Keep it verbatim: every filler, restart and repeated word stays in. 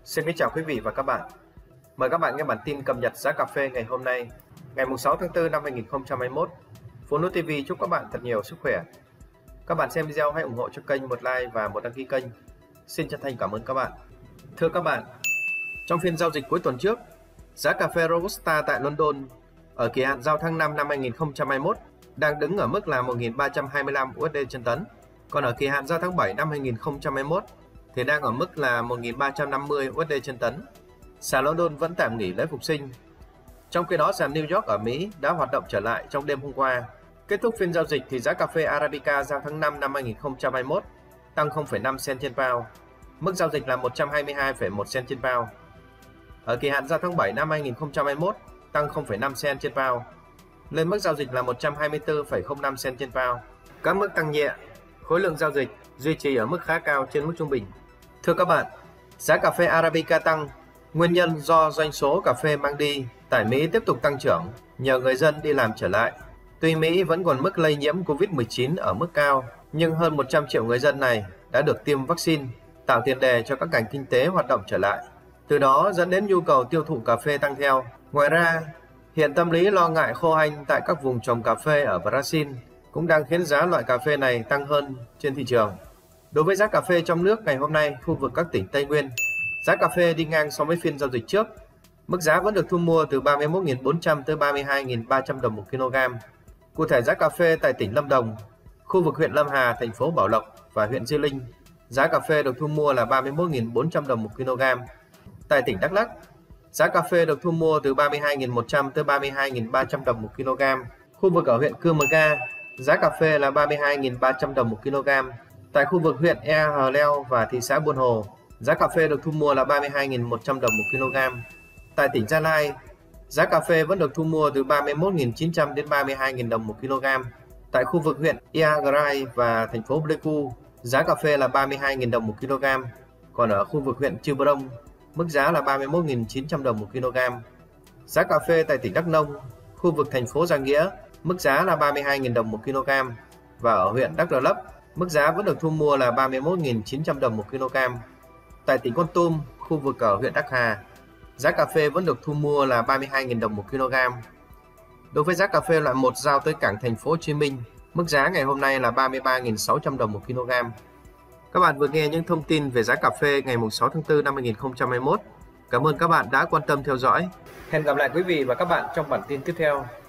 Xin kính chào quý vị và các bạn. Mời các bạn nghe bản tin cập nhật giá cà phê ngày hôm nay, ngày sáu tháng tư năm hai nghìn không trăm hai mươi mốt. Phố Núi ti vi chúc các bạn thật nhiều sức khỏe. Các bạn xem video hãy ủng hộ cho kênh một like và một đăng ký kênh. Xin chân thành cảm ơn các bạn. Thưa các bạn, trong phiên giao dịch cuối tuần trước, giá cà phê Robusta tại London ở kỳ hạn giao tháng năm năm hai nghìn không trăm hai mươi mốt đang đứng ở mức là một nghìn ba trăm hai mươi lăm u ét đê trên tấn, còn ở kỳ hạn giao tháng bảy năm hai nghìn không trăm hai mươi mốt thì đang ở mức là một nghìn ba trăm năm mươi u ét đê trên tấn. Sàn London vẫn tạm nghỉ lễ phục sinh. Trong khi đó, sàn New York ở Mỹ đã hoạt động trở lại trong đêm hôm qua. Kết thúc phiên giao dịch thì giá cà phê Arabica giao tháng năm năm hai nghìn không trăm hai mươi mốt tăng không phẩy năm cent trên pound, mức giao dịch là một trăm hai mươi hai phẩy một cent trên pound. Ở kỳ hạn giao tháng bảy năm hai nghìn không trăm hai mươi mốt tăng không phẩy năm cent trên pound, lên mức giao dịch là một trăm hai mươi tư phẩy không năm cent trên pound. Các mức tăng nhẹ, khối lượng giao dịch duy trì ở mức khá cao trên mức trung bình. Thưa các bạn, giá cà phê Arabica tăng, nguyên nhân do doanh số cà phê mang đi tại Mỹ tiếp tục tăng trưởng nhờ người dân đi làm trở lại. Tuy Mỹ vẫn còn mức lây nhiễm Covid mười chín ở mức cao, nhưng hơn một trăm triệu người dân này đã được tiêm vaccine, tạo tiền đề cho các ngành kinh tế hoạt động trở lại. Từ đó dẫn đến nhu cầu tiêu thụ cà phê tăng theo. Ngoài ra, hiện tâm lý lo ngại khô hanh tại các vùng trồng cà phê ở Brazil cũng đang khiến giá loại cà phê này tăng hơn trên thị trường. Đối với giá cà phê trong nước ngày hôm nay, khu vực các tỉnh Tây Nguyên, giá cà phê đi ngang so với phiên giao dịch trước. Mức giá vẫn được thu mua từ ba mươi mốt nghìn bốn trăm tới ba mươi hai nghìn ba trăm đồng một kg. Cụ thể, giá cà phê tại tỉnh Lâm Đồng, khu vực huyện Lâm Hà, thành phố Bảo Lộc và huyện Di Linh, giá cà phê được thu mua là ba mươi mốt nghìn bốn trăm đồng một kg. Tại tỉnh Đắk Lắk, giá cà phê được thu mua từ ba mươi hai nghìn một trăm tới ba mươi hai nghìn ba trăm đồng một kg. Khu vực ở huyện Cư Mờ Ga, giá cà phê là ba mươi hai nghìn ba trăm đồng một kg. Tại khu vực huyện Ea Hờ Leo và thị xã Buôn Hồ, giá cà phê được thu mua là ba mươi hai nghìn một trăm đồng một kg. Tại tỉnh Gia Lai, giá cà phê vẫn được thu mua từ ba mươi mốt nghìn chín trăm đến ba mươi hai nghìn đồng một kg. Tại khu vực huyện Iagrai và thành phố Pleiku, giá cà phê là ba mươi hai nghìn đồng một kg. Còn ở khu vực huyện Chư Prong, mức giá là ba mươi mốt nghìn chín trăm đồng một kg. Giá cà phê tại tỉnh Đắk Nông, khu vực thành phố Gia Nghĩa, mức giá là ba mươi hai nghìn đồng một kg. Và ở huyện Đắk Rờ Lấp, mức giá vẫn được thu mua là ba mươi mốt nghìn chín trăm đồng một kg. Tại tỉnh Kon Tum, khu vực ở huyện Đắc Hà, giá cà phê vẫn được thu mua là ba mươi hai nghìn đồng một kg. Đối với giá cà phê loại một giao tới cảng thành phố Hồ Chí Minh, mức giá ngày hôm nay là ba mươi ba nghìn sáu trăm đồng một kg. Các bạn vừa nghe những thông tin về giá cà phê ngày sáu tháng tư năm hai nghìn không trăm hai mươi mốt. Cảm ơn các bạn đã quan tâm theo dõi. Hẹn gặp lại quý vị và các bạn trong bản tin tiếp theo.